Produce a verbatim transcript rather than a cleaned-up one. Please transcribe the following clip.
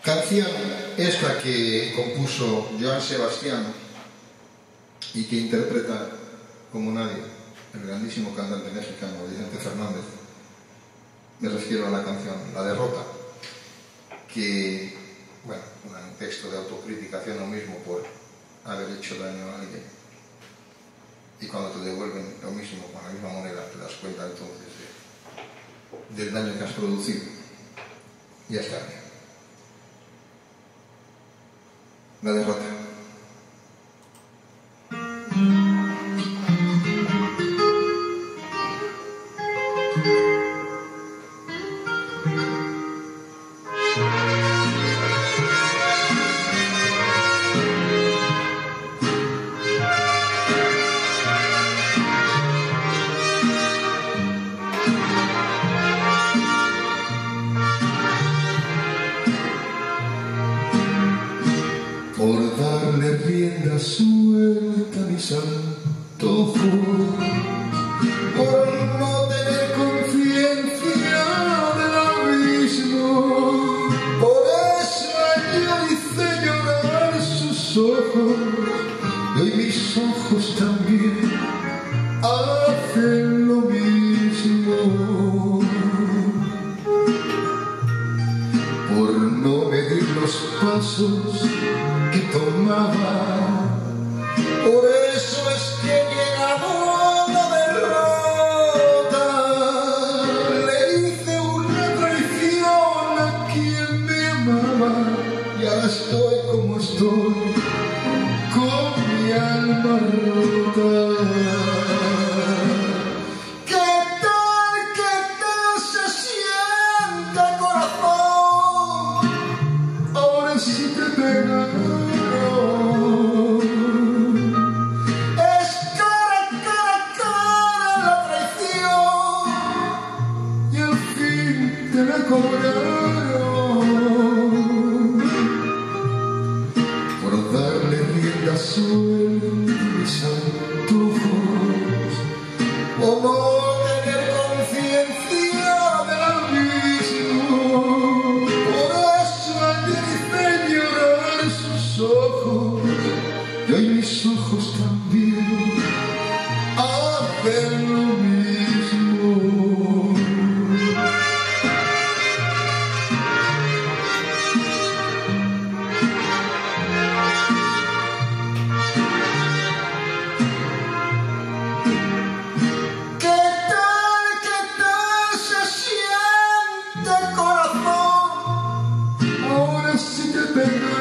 Canción esta que compuso Joan Sebastián y que interpreta como nadie el grandísimo cantante mexicano Vicente Fernández. Me refiero a la canción La Derrota, que, bueno, un texto de autocrítica hacia uno mismo por haber hecho daño a alguien, y cuando te devuelven lo mismo con la misma moneda te das cuenta entonces de, del daño que has producido. Ya está bien. La Derrota. Por darle rienda suelta a mis antojos, por no tener conciencia del abismo, por eso ella hice llorar sus ojos, y hoy mis ojos también hacen lo mismo. Por no medir los pasos que tomaba, por eso es que he llegado a la derrota. Le hice una traición a quien me amaba, y ahora estoy como estoy, con mi alma rota. Si te pegaron, es cara, cara, cara la traición, y al fin te la cobraron por darle rienda suelta a mis antojos, o no tener conciencia del abismo. Por eso ayer hice llorar sus ojos, y hoy mis ojos también hacen lo mismo. ¿Qué tal, qué tal se siente, corazón? Ahora sí te pego.